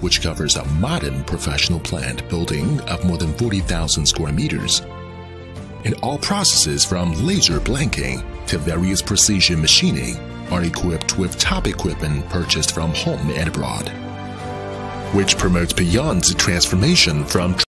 which covers a modern professional plant building of more than 40,000 square meters. And all processes from laser blanking to various precision machining are equipped with top equipment purchased from home and abroad, which promotes beyond the transformation from